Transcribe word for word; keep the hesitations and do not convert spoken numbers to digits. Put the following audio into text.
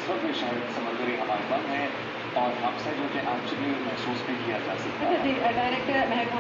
इस वक्त भी शायद समंदरी हवा कम है और हमसे जो कि एक्चुअली महसूस भी किया जा सकता अच्छा है। जी, डायरेक्टर महक